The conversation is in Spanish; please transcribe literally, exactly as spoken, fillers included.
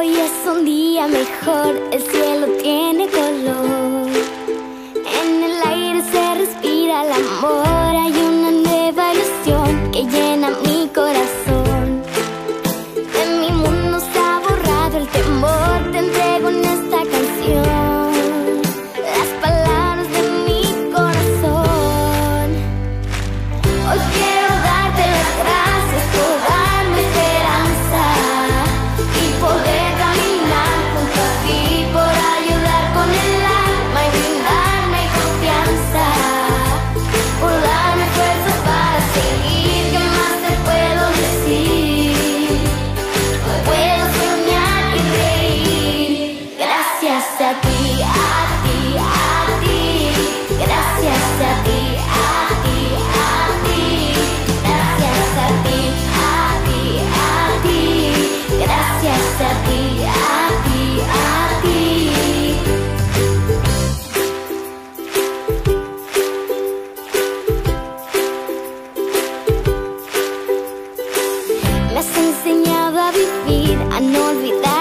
Hoy es un día mejor, el cielo tiene color. En el aire se respira el amor. Hay una nueva ilusión que llena mi corazón. De mi mundo se ha borrado el temor. Te entrego en esta canción las palabras de mi corazón. Hoy quiero darte las gracias por darme esperanza y poder caminar junto a ti, por ayudar con el alma y brindarme confianza, por darme fuerza para seguir. ¿Qué más te puedo decir? Hoy puedo soñar y reír. Gracias a ti, a ti, a ti. Gracias a ti, a ti, a ti. Gracias a ti, a ti, a ti. Gracias a ti, a ti, a ti. Me has enseñado a vivir, a no olvidar